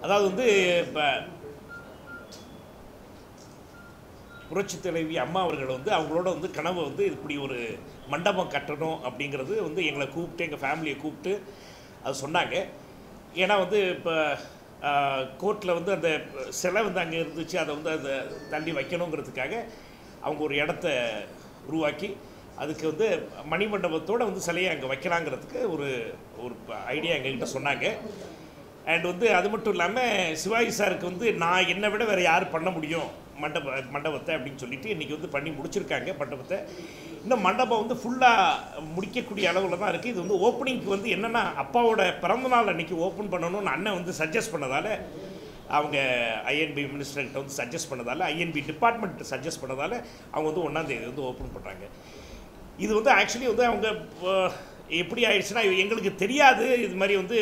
அதாவது வந்து இப்போ புரட்சித் தலைவி அம்மா அவர்கள் வந்து அவங்களோட வந்து கனவை வந்து இப்படி ஒரு மண்டபம் கட்டணும் அப்படிங்கிறது வந்து எங்களை கூப்பிட்டு எங்கள் ஃபேமிலியை கூப்பிட்டு அது சொன்னாங்க. ஏன்னா வந்து இப்போ கோர்ட்டில் வந்து அந்த சிலை வந்து அங்கே இருந்துச்சு, அதை வந்து அதை தள்ளி வைக்கணுங்கிறதுக்காக அவங்க ஒரு இடத்த உருவாக்கி அதுக்கு வந்து மணிமண்டபத்தோடு வந்து சிலையை அங்கே வைக்கலாங்கிறதுக்கு ஒரு ஒரு ஐடியா எங்ககிட்ட சொன்னாங்க. அண்ட் வந்து அது மட்டும் இல்லாமல் சிவாஜி சாருக்கு வந்து நான் என்னை விட வேறு யார் பண்ண முடியும் மண்டபத்தை அப்படின்னு சொல்லிட்டு இன்றைக்கி வந்து பண்ணி முடிச்சிருக்காங்க மண்டபத்தை. இன்னும் மண்டபம் வந்து ஃபுல்லாக முடிக்கக்கூடிய அளவில் தான் இருக்குது. இது வந்து ஓப்பனிங்க்கு வந்து என்னென்னா அப்பாவோட பிறந்தநாள் அன்றைக்கி ஓப்பன் பண்ணணும்னு அண்ணன் வந்து சஜஸ்ட் பண்ணதால், அவங்க ஐஎன்பி மினிஸ்டர்கிட்ட வந்து சஜஸ்ட் பண்ணதால், ஐஎன்பி டிபார்ட்மெண்ட் சஜஸ்ட் பண்ணதால் அவங்க வந்து 1ஆம் தேதி வந்து ஓப்பன் பண்ணுறாங்க. இது வந்து ஆக்சுவலி வந்து அவங்க எப்படி ஆயிடுச்சுன்னா எங்களுக்கு தெரியாது. இது மாதிரி வந்து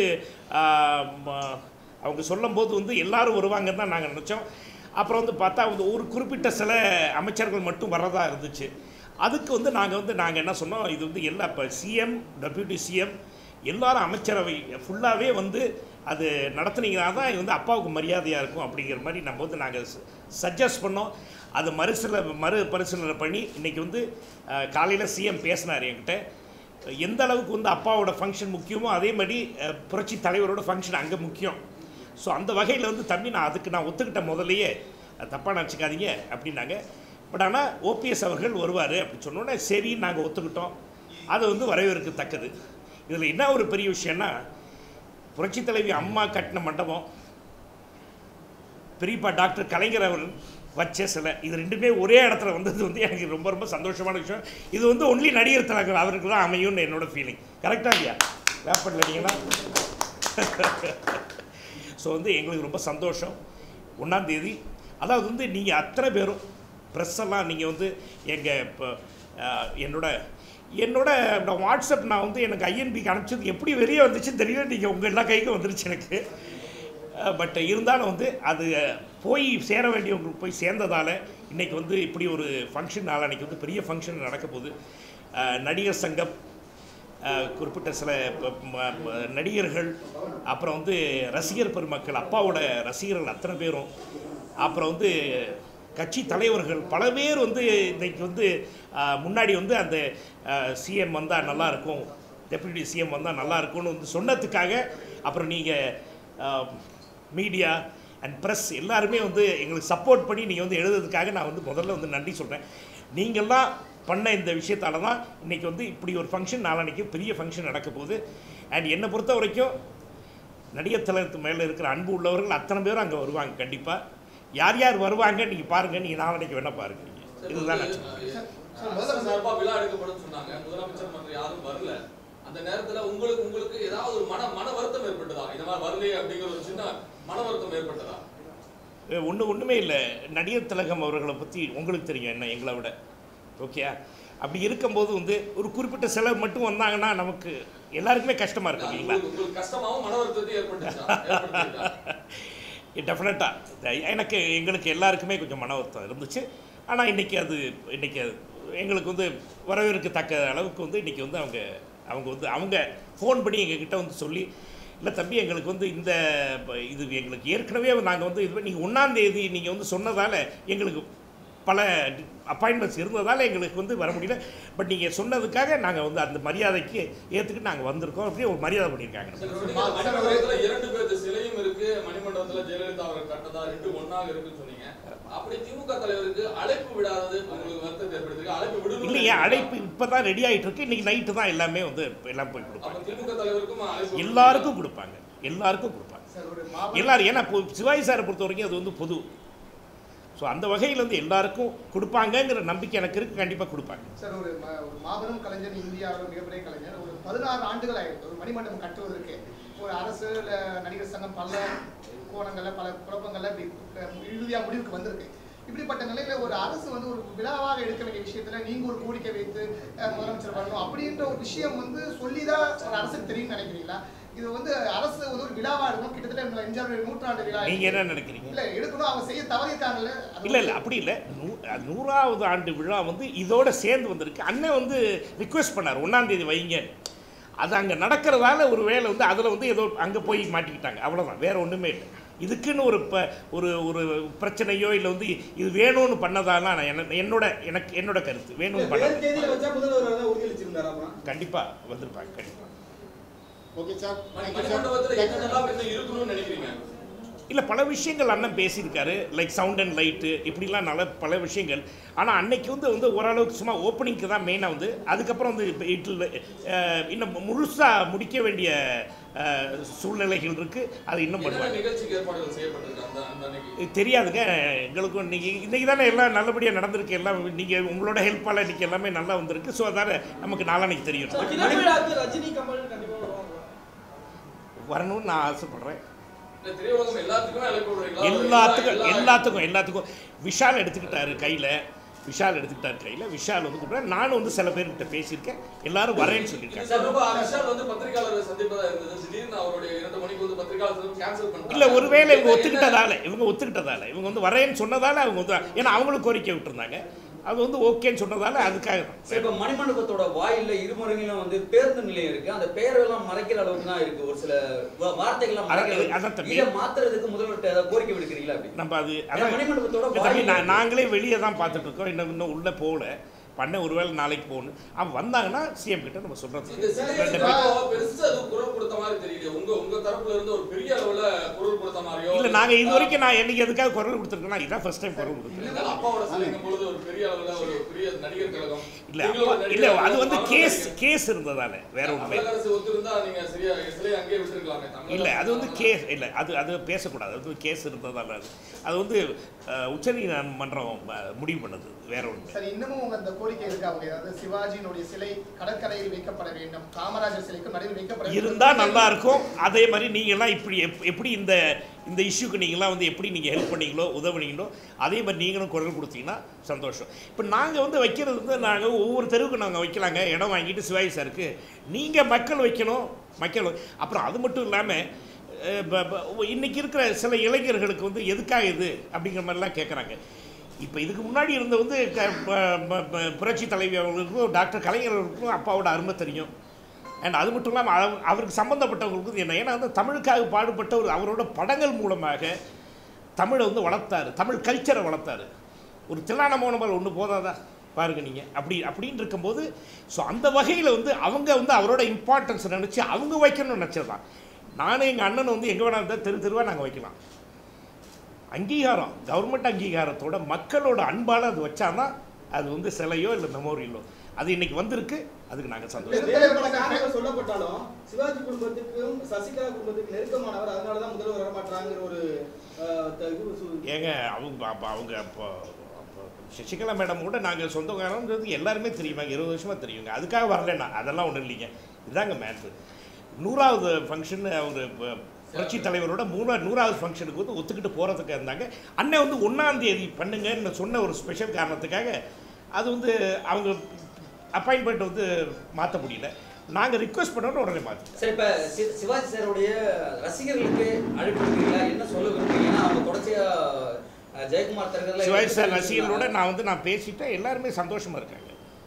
அவங்க சொல்லும்போது வந்து எல்லோரும் வருவாங்கன்னு தான் நாங்கள் நினச்சோம். அப்புறம் வந்து பார்த்தா வந்து ஒரு குறிப்பிட்ட சில அமைச்சர்கள் மட்டும் வர்றதா இருந்துச்சு. அதுக்கு வந்து நாங்கள் என்ன சொன்னோம், இது வந்து எல்லா இப்போ சிஎம், டெப்யூட்டி சிஎம் எல்லாரும் அமைச்சரவை ஃபுல்லாகவே வந்து அது நடத்துனீங்கன்னா தான் இது வந்து அப்பாவுக்கு மரியாதையாக இருக்கும் அப்படிங்கிற மாதிரி நம்ம வந்து நாங்கள் சஜஸ்ட் பண்ணோம். அது மறுபரிசீலனை பண்ணி இன்றைக்கி வந்து காலையில் சிஎம் பேசினார் என்கிட்ட. எந்த அளவுக்கு வந்து அப்பாவோட ஃபங்க்ஷன் முக்கியமோ அதே மாதிரி புரட்சி தலைவரோட ஃபங்க்ஷன் அங்கே முக்கியம். ஸோ அந்த வகையில் வந்து தம்பி நான் ஒத்துக்கிட்ட முதல்லையே தப்பாக நினச்சிக்காதீங்க அப்படின்னாங்க. பட் ஆனால் ஓபிஎஸ் அவர்கள் வருவார் அப்படின்னு சொன்னோன்னே சரி நாங்கள் ஒத்துக்கிட்டோம். அது வந்து வரவேற்கத்தக்கது. இதில் என்ன ஒரு பெரிய விஷயம்னா, புரட்சி தலைவி அம்மா கட்டின மண்டபம், பெரியப்பா டாக்டர் கலைஞர் அவர் வச்ச சிலை, இது ரெண்டுமே ஒரே இடத்துல வந்தது வந்து எனக்கு ரொம்ப ரொம்ப சந்தோஷமான விஷயம். இது வந்து ஒன்லி நடிகர் திலகம் அவருக்கு தான் அமையும்னு என்னோட ஃபீலிங். கரெக்டாக இல்லையா? வேப்பட்டில் இல்லைங்களா? ஸோ வந்து எங்களுக்கு ரொம்ப சந்தோஷம். 1ஆம் தேதி அதாவது வந்து நீங்கள் அத்தனை பேரும் ப்ரெஸ்ஸெல்லாம் நீங்கள் வந்து எங்கள் இப்போ என்னோட வாட்ஸ்அப் நான் வந்து எனக்கு ஐஎன்பிக்கு அனுப்பிச்சது எப்படி வெளியே வந்துச்சுன்னு தெரியல. நீங்கள் உங்கள் எல்லா கைக்கும் வந்துருச்சு எனக்கு. பட் இருந்தாலும் வந்து அது போய் சேர வேண்டியவங்களுக்கு போய் சேர்ந்ததால் இன்றைக்கி வந்து இப்படி ஒரு ஃபங்க்ஷன் நாளைக்கு வந்து பெரிய ஃபங்க்ஷன் நடக்க போகுது. நடிகர் சங்கம், குறிப்பிட்ட சில நடிகர்கள், அப்புறம் வந்து ரசிகர் பெருமக்கள், அப்பாவோட ரசிகர்கள் அத்தனை பேரும், அப்புறம் வந்து கட்சி தலைவர்கள் பல பேர் வந்து இன்றைக்கி வந்து முன்னாடி வந்து அந்த சிஎம் வந்தால் நல்லாயிருக்கும், டெப்யூட்டி சிஎம் வந்தால் நல்லாயிருக்கும்னு வந்து சொன்னதுக்காக, அப்புறம் நீங்கள் மீடியா அண்ட் ப்ரெஸ் எல்லாருமே வந்து எங்களுக்கு சப்போர்ட் பண்ணி நீங்கள் வந்து எழுதுறதுக்காக நான் வந்து முதல்ல வந்து நன்றி சொல்கிறேன். நீங்கள்லாம் பண்ண இந்த விஷயத்தால் தான் இன்றைக்கி வந்து இப்படி ஒரு ஃபங்க்ஷன் நாளைக்கு பெரிய ஃபங்க்ஷன் நடக்க போகுது. அண்ட் என்னை பொறுத்த வரைக்கும் நடிகர் திலகத்து மேலே இருக்கிற அன்பு உள்ளவர்கள் அத்தனை பேரும் அங்கே வருவாங்க. கண்டிப்பாக யார் யார் வருவாங்க நீங்கள் பாருங்கள், நீங்கள் நாளைக்கு வேணால் பாருங்கள். நீங்கள் இதுதான் விழா எடுக்கப்படும் சொன்னாங்க. முதலமைச்சர் மற்ற யாரும் வரல. அந்த நேரத்தில் உங்களுக்கு ஏதாவது ஒரு மன வருத்தம் ஏற்பட்டதா? இந்த மாதிரி வரலையே அப்படிங்கிற ஒரு சின்ன மன வருத்தம் ஏற்பட்டதா? ஒன்றுமே இல்லை. நடிகர் திலகம் அவர்களை பற்றி உங்களுக்கு தெரியும் என்ன எங்களை விட. ஓகே, அப்படி இருக்கும்போது வந்து ஒரு குறிப்பிட்ட செலவு மட்டும் வந்தாங்கன்னா நமக்கு எல்லாருக்குமே கஷ்டமாக இருக்கு இல்லைங்களா? டெஃபினட்டாக எங்களுக்கு எல்லாருக்குமே கொஞ்சம் மன வருத்தம் இருந்துச்சு. ஆனால் இன்றைக்கி அது எங்களுக்கு வந்து வரவேற்கத்தக்க அளவுக்கு வந்து இன்றைக்கி வந்து அவங்க ஃபோன் பண்ணி எங்ககிட்ட வந்து சொல்லி, இல்லை தம்பி எங்களுக்கு வந்து இது எங்களுக்கு ஏற்கனவே நாங்கள் வந்து இது நீங்கள் 1ஆம் தேதி நீங்கள் வந்து சொன்னதால் எங்களுக்கு பல அப்பாயின்மெண்ட்ஸ் இருந்ததால் எங்களுக்கு வந்து வர முடியல. பட் நீங்கள் சொன்னதுக்காக நாங்கள் வந்து அந்த மரியாதைக்கு ஏற்றுக்கிட்டு நாங்கள் வந்திருக்கோம். அப்படியே ஒரு மரியாதை பண்ணியிருக்காங்க. 2 பேர் சிலையும் இருக்கு, மணிமண்டபத்தில் ஜெயலலிதா அவர் கட்டதா 2 ஒன்றாக இருக்குன்னு சொன்னீங்க. அப்படி திமுக தலைவருக்கு அழைப்பு விடாதது உங்களுக்கு வருத்தத்தை ஏற்படுத்திருக்கு. அழைப்பு விடுங்க இல்லையா? அழைப்பு இப்போ தான் ரெடி ஆகிட்டு இருக்கு. இன்றைக்கி நைட்டு தான் எல்லாமே வந்து எல்லாம் போய் கொடுப்பாங்க. திமுக தலைவருக்கும் எல்லாருக்கும் கொடுப்பாங்க. எல்லாரும் ஏன்னா சிவாஜி சாரை பொறுத்த வரைக்கும் அது வந்து பொது. ஸோ அந்த வகையில் வந்து எல்லாருக்கும் கொடுப்பாங்கங்கிற நம்பிக்கை எனக்கு இருக்குது. கண்டிப்பாக கொடுப்பாங்க சார். ஒரு மாபெரும் கலைஞர், இந்தியாவில் மிகப்பெரிய கலைஞர், ஒரு 16 ஆண்டுகள் ஆகிடுது ஒரு மணிமண்டபம் கட்டுவதற்கு. ஒரு அரசு நடிகர் சங்கம் பல கோணங்களில் பல குழப்பங்களில் இறுதியாக முடிவுக்கு வந்திருக்கு. இப்படிப்பட்ட நிலையில ஒரு அரசு வந்து ஒரு விழாவாக எடுக்க வேண்டிய விஷயத்துல நீங்க ஒரு கோரிக்கை வைத்து முதலமைச்சர் வரணும் அப்படின்ற ஒரு விஷயம் வந்து சொல்லிதான் ஒரு அரசுக்கு தெரியும் நினைக்கிறீங்களா? இது வந்து அரசு வந்து ஒரு விழாவா இருக்கும், கிட்டத்தட்ட 5 நூற்றாண்டு விழா. நீங்க என்ன நினைக்கிறீங்க? இல்ல எடுக்கணும், அவங்க செய்ய தவறிட்டாங்கல்ல. இல்ல அப்படி இல்ல. 100வது ஆண்டு விழா வந்து இதோட சேர்ந்து வந்திருக்கு. அண்ணன் வந்து ரிக்வெஸ்ட் பண்ணார் 1ஆம் தேதி வைங்க. அது அங்கே நடக்கிறதால ஒரு வேலை வந்து அதில் வந்து ஏதோ அங்கே போய் மாட்டிக்கிட்டாங்க, அவ்வளோதான், வேறு ஒன்றுமே இல்லை. இதுக்குன்னு ஒரு ஒரு பிரச்சனையோ இல்லை வந்து இது வேணும்னு பண்ணதாலாம் நான் என்னோட கருத்து வேணும்னு பண்ண கண்டிப்பாக வந்திருப்பாங்க கண்டிப்பாக. Okay sir. இல்லை பல விஷயங்கள் அண்ணன் பேசியிருக்காரு, லைக் சவுண்ட் அண்ட் லைட்டு இப்படிலாம் நல்ல பல விஷயங்கள். ஆனால் அன்னைக்கு வந்து ஓரளவுக்கு சும்மா ஓப்பனிங்க்கு தான் மெயினாக வந்து, அதுக்கப்புறம் வந்து இன்னும் முழுசாக முடிக்க வேண்டிய சூழ்நிலைகள் இருக்குது. அது இன்னும் பண்ணுவாங்க தெரியாதுங்க எங்களுக்கும். இன்றைக்கி தானே எல்லாம் நல்லபடியாக நடந்திருக்கு, எல்லாம் நீங்கள் உங்களோட ஹெல்ப்பால் இன்றைக்கி எல்லாமே நல்லா வந்திருக்கு. ஸோ அதால் நமக்கு நாளான்னைக்கு தெரியும் வரணும்னு நான் ஆசைப்பட்றேன். எல்லாத்துக்கும் விஷால் எடுத்துக்கிட்டாரு கையில், விஷால் வந்து கூப்பிட்றேன். நானும் வந்து சில பேர்கிட்ட பேசியிருக்கேன், எல்லாரும் வரேன்னு சொல்லியிருக்காங்க. இல்லை ஒருவேளை இவங்க ஒத்துக்கிட்டதால இவங்க வந்து வரேன்னு சொன்னதால அவங்க வந்து, ஏன்னா அவங்களும் கோரிக்கை விட்டுருந்தாங்க, அது வந்து ஓகேன்னு சொன்னதால அதுக்காக தான். இப்போ மணிமண்டபத்தோட வாயில இருமுறைகளும் வந்து பேருந்து நிலையம் இருக்கு, அந்த பேரெல்லாம் மறைக்கிற அளவுக்கு தான் இருக்கு. ஒரு சில வார்த்தைகள்லாம் இதை மாத்துறதுக்கு முதல்வர் ஏதாவது கோரிக்கை விடுக்கிறீங்களா? நம்ம அது மணிமண்டபத்தோட நாங்களே வெளியே தான் பார்த்துட்டு இருக்கோம், இன்னும் உள்ள போகல. பண்ண ஒருவேளை நாளைக்கு போகணும். அவங்க வந்தாங்கன்னா சிஎம் கிட்ட நம்ம சொல்றது. இல்லை நாங்கள் இது வரைக்கும் நான் என்னைக்கு எதுக்காக குரல் கொடுத்துருக்கேன்னா இதான் ஃபர்ஸ்ட் டைம் குரல் கொடுத்துருக்கேன். இல்லை இல்லை அது வந்து கேஸ் இருந்ததால வேற ஒன்றுமே இல்லை. அது வந்து கேஸ் இல்லை, அது பேசக்கூடாது. அது கேஸ் இருந்ததால அது வந்து உச்சநீதிமன்றம் முடிவு பண்ணது, வேற ஒன்று. சரி, இன்னமும் அந்த கோரிக்கை இருக்கா? அதாவது சிவாஜியினுடைய சிலை கடற்கரையில் வைக்கப்பட வேண்டும், காமராஜர் சிலைக்கு நடுவில் வைக்கப்பட இருந்தா நல்லா இருக்கும். அதே மாதிரி நீங்கள்லாம் எப்படி இந்த இஷ்யூக்கு நீங்களாம் வந்து எப்படி நீங்கள் ஹெல்ப் பண்ணீங்களோ உதவுனீங்களோ அதே மாதிரி நீங்களும் குரல் கொடுத்தீங்கன்னா சந்தோஷம். இப்போ நாங்கள் வந்து வைக்கிறது வந்து நாங்கள் ஒவ்வொரு தெருவுக்கு நாங்கள் வைக்கலாங்க, இடம் வாங்கிட்டு சிவாஜி சாருக்கு நீங்கள் மக்கள் வைக்கணும். அப்புறம் அது மட்டும் இல்லாமல் இன்றைக்கி இருக்கிற சில இளைஞர்களுக்கு வந்து எதுக்காக இது அப்படிங்கிற மாதிரிலாம் கேட்குறாங்க. இப்போ இதுக்கு முன்னாடி இருந்த வந்து புரட்சி தலைவி அவர்களுக்கும் டாக்டர் கலைஞர் அவர்களுக்கும் அப்பாவோட அருமை தெரியும். அண்ட் அது மட்டும் இல்லாமல் அவருக்கு சம்மந்தப்பட்டவங்களுக்கு என்ன, ஏன்னா வந்து தமிழுக்காக பாடுபட்ட அவரோட படங்கள் மூலமாக தமிழை வந்து வளர்த்தாரு, தமிழ் கல்ச்சரை வளர்த்தாரு. ஒரு தில்லானமோனமல் ஒன்று போதாதா பாருங்க நீங்கள் அப்படின்னு இருக்கும்போது, ஸோ அந்த வகையில் வந்து அவங்க வந்து அவரோட இம்பார்ட்டன்ஸ் நினச்சி அவங்க வைக்கணும்னு நினச்சது தான். நானும் எங்கள் அண்ணன் வந்து எங்கே வேணா இருந்தால் தெருவாக நாங்கள் வைக்கலாம். அங்கீகாரம், கவர்மெண்ட் அங்கீகாரத்தோட மக்களோட அன்பால் அது வச்சாதான் அது வந்து சிலையோ இல்லை மெமோரியலோ அது இன்னைக்கு வந்திருக்கு. அதுக்கு நாங்கள் சந்தோஷம். சொல்லப்பட்டாலும் சிவாஜி குடும்பத்துக்கும் சசிகலா குடும்பத்துக்கு நெருக்கமானவர், அதனால தான் முதல்வர் வரமாட்டாங்கிற ஒரு ஏங்க அவங்க அப்போ சசிகலா மேடம் கூட நாங்கள் சொந்தக்காரன்றது எல்லாருமே தெரியுமாங்க, 20 வருஷமாக தெரியுங்க. அதுக்காக வரலன்னா அதெல்லாம் ஒன்றும் இல்லைங்க. இதுதாங்க மேட்ரு. 100வது ஃபங்க்ஷன் அவர் புரட்சி தலைவரோட 100வது ஃபங்க்ஷனுக்கு வந்து ஒத்துக்கிட்டு போகிறதுக்கு இருந்தாங்க. அண்ணன் வந்து 1ஆம் தேதி பண்ணுங்கன்னு சொன்ன ஒரு ஸ்பெஷல் காரணத்துக்காக அது வந்து அவங்க அப்பாயின்மெண்ட் வந்து மாற்ற முடியல. நாங்கள் ரிக்வெஸ்ட் பண்ணோன்னு உடனே மாற்றிட்டோம். சரி, இப்போ சிவாஜி சாருடைய ரசிகர்களுக்கு அழைப்பு என்ன சொல்ல விரும்புறீங்கன்னா, அவங்க தொடர்ச்சியாக ஜெயக்குமார் தரகர்கள் சிவாஜி சார் ரசிகர்களோட நான் பேசிட்டேன், எல்லாருமே சந்தோஷமாக இருக்காங்க.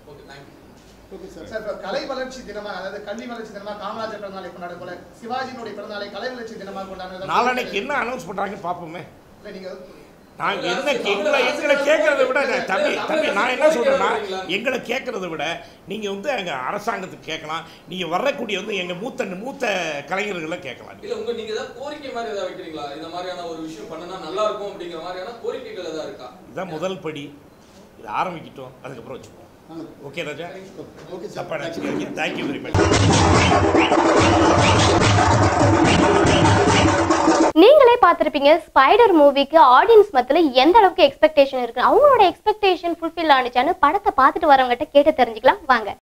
சார், இப்போ கலை வளர்ச்சி தினமாக, அதாவது கல்வி வளர்ச்சி தினமாக காமராஜர் பிறந்தநாளை கொண்டாடு போல சிவாஜியினுடைய பிறந்தநாளை கலை வளர்ச்சி தினமாக கொண்டாடுறது நாளைக்கு என்ன அனௌன்ஸ் பண்ணுறாங்கன்னு பார்ப்போமே. இல்லை நீங்கள் நாங்கள் எங்களை கேட்கறத விட தம்பி நான் என்ன சொல்கிறேன்னா, எங்களை கேட்கறத விட நீங்கள் வந்து எங்கள் அரசாங்கத்துக்கு கேட்கலாம். நீங்கள் வரக்கூடிய வந்து எங்கள் மூத்த கலைஞர்களை கேட்கலாம். இல்லை நீங்கள் ஏதாவது கோரிக்கை மாதிரி ஏதாவது வைக்கிறீங்களா? இந்த மாதிரியான ஒரு விஷயம் பண்ணனா நல்லா இருக்கும் அப்படிங்கிற மாதிரியான கோரிக்கைகள் ஏதாவது இருக்கா? இதுதான் முதல் படி. இது ஆரம்பிக்கிட்டோம், அதுக்கப்புறம் வச்சுப்போம். ஓகே ராஜா, தப்பா நினச்சிக்கிறீங்க. Thank you very much. நீங்களே பார்த்திருப்பீங்க ஸ்பைடர் மூவிக்கு ஆடியன்ஸ் மத்தியில் எந்த அளவுக்கு எக்ஸ்பெக்டேஷன் இருக்கு, அவங்களோட எக்ஸ்பெக்டேஷன் ஃபுல்ஃபில் ஆனிச்சான்னு படத்தை பார்த்துட்டு வரவங்ககிட்ட கேட்டு தெரிஞ்சுக்கலாம் வாங்க.